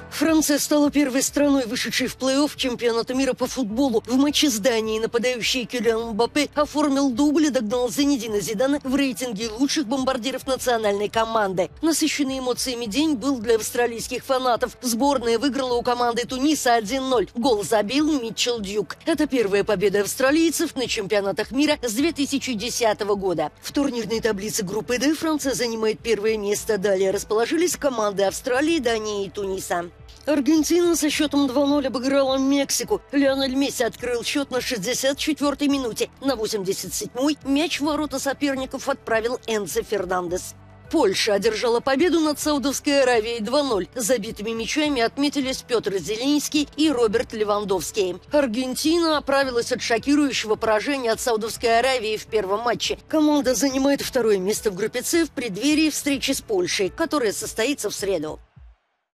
Франция стала первой страной, вышедшей в плей-офф чемпионата мира по футболу. В матче с Данией нападающий Килиан Мбаппе оформил дубль и догнал Зинедина Зидана в рейтинге лучших бомбардиров национальной команды. Насыщенный эмоциями день был для австралийских фанатов. Сборная выиграла у команды Туниса 1-0. Гол забил Митчелл Дьюк. Это первая победа австралийцев на чемпионатах мира с 2010 года. В турнирной таблице группы D Франция занимает первое место. Далее расположились команды Австралии, Дании и Туниса. Аргентина со счетом 2-0 обыграла Мексику. Лионель Месси открыл счет на 64-й минуте. На 87-й мяч в ворота соперников отправил Энцо Фернандес. Польша одержала победу над Саудовской Аравией 2-0. Забитыми мячами отметились Петр Зеленский и Роберт Левандовский. Аргентина оправилась от шокирующего поражения от Саудовской Аравии в первом матче. Команда занимает второе место в группе С в преддверии встречи с Польшей, которая состоится в среду.